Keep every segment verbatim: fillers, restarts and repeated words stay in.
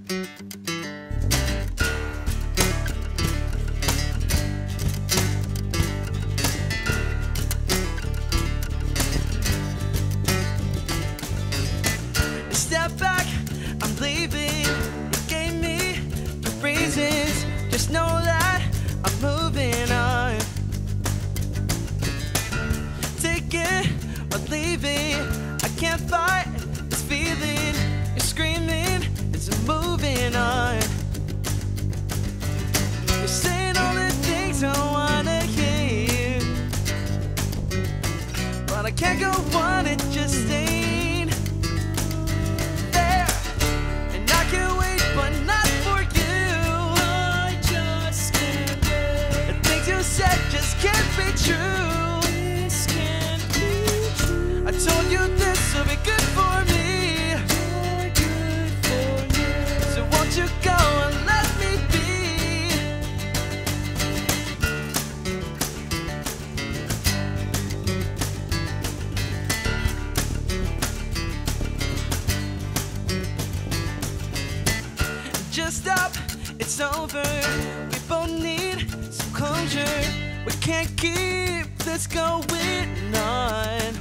Step back, I'm leaving. You gave me the reasons. Just know that I'm moving on. Take it or leave it. I can't fight this feeling. You're screaming, it's moving on. You're saying all the things I wanna hear, but I can't go on, it just ain't fair. And I can't wait, but not for you. I just can't wait. The things you said just can't be true. This can't be true. I told you this will be good for me. You're good for you. So won't you go and let me be? Just stop, it's over. We both need some closure. We can't keep this going on.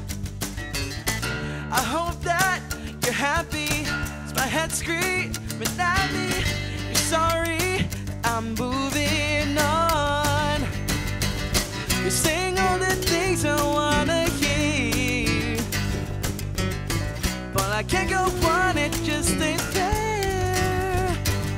I hope that you're happy. It's my head screaming at me. You're sorry, I'm moving on. You're saying all the things I wanna hear, but I can't go on, it just ain't fair.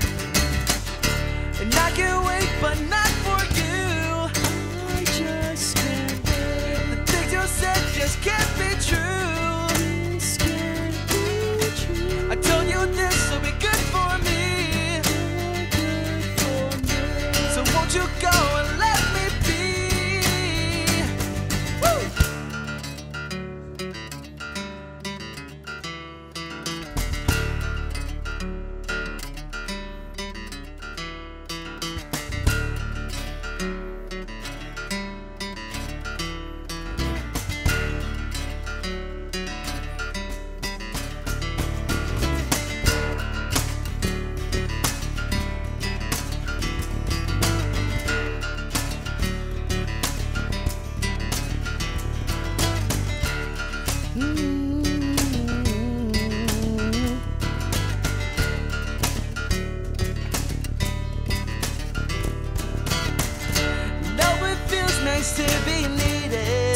And I can't wait, but not for you. I just can't wait. The things you said just can't be true. This can't be true. I told you this will be good for me. Good for me. So won't you go and let me be? Woo! To be needed,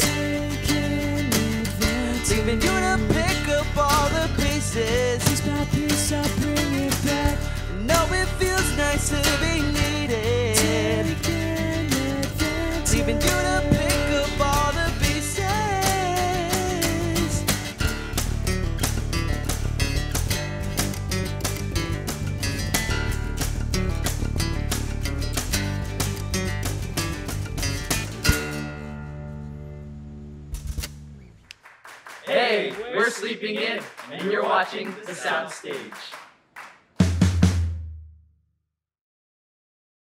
leaving you to pick up all the pieces. Piece by piece, I bring it back. No, it feels nice to be needed, leaving you to pick up all the pieces. Hey, we're sleeping in, and you're watching the Soundstage.